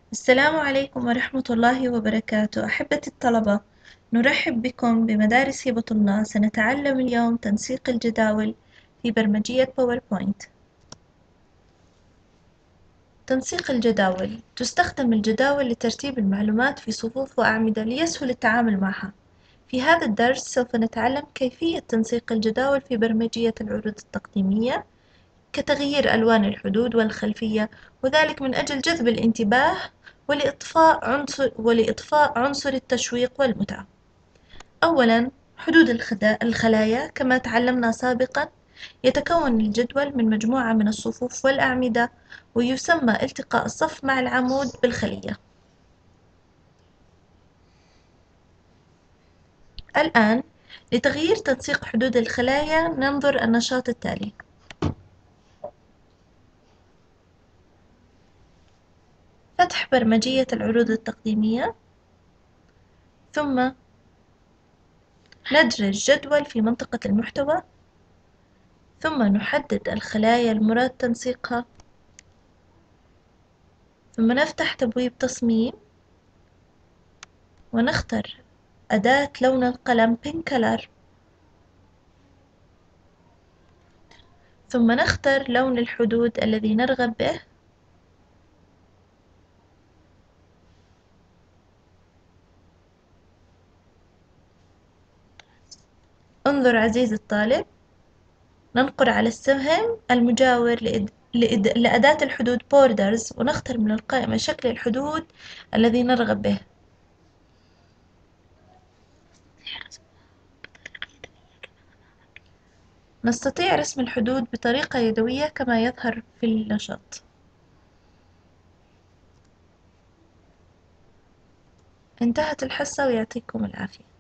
السلام عليكم ورحمة الله وبركاته. أحبتي الطلبة، نرحب بكم بمدارس هبة الله. سنتعلم اليوم تنسيق الجداول في برمجية باوربوينت. تنسيق الجداول: تستخدم الجداول لترتيب المعلومات في صفوف وأعمدة ليسهل التعامل معها. في هذا الدرس سوف نتعلم كيفية تنسيق الجداول في برمجية العروض التقديمية، كتغيير ألوان الحدود والخلفية، وذلك من أجل جذب الانتباه ولإطفاء عنصر التشويق والمتعة. أولاً، حدود الخلايا. كما تعلمنا سابقاً، يتكون الجدول من مجموعة من الصفوف والأعمدة، ويسمى التقاء الصف مع العمود بالخلية. الآن، لتغيير تنسيق حدود الخلايا ننظر النشاط التالي. فتح برمجية العروض التقديمية، ثم ندرج جدول في منطقة المحتوى، ثم نحدد الخلايا المراد تنسيقها، ثم نفتح تبويب تصميم ونختر أداة لون القلم Pink Color، ثم نختار لون الحدود الذي نرغب به، انظر عزيزي الطالب، ننقر على السهم المجاور لأداة الحدود Borders ونختار من القائمة شكل الحدود الذي نرغب به. نستطيع رسم الحدود بطريقة يدوية كما يظهر في النشاط. انتهت الحصة ويعطيكم العافية.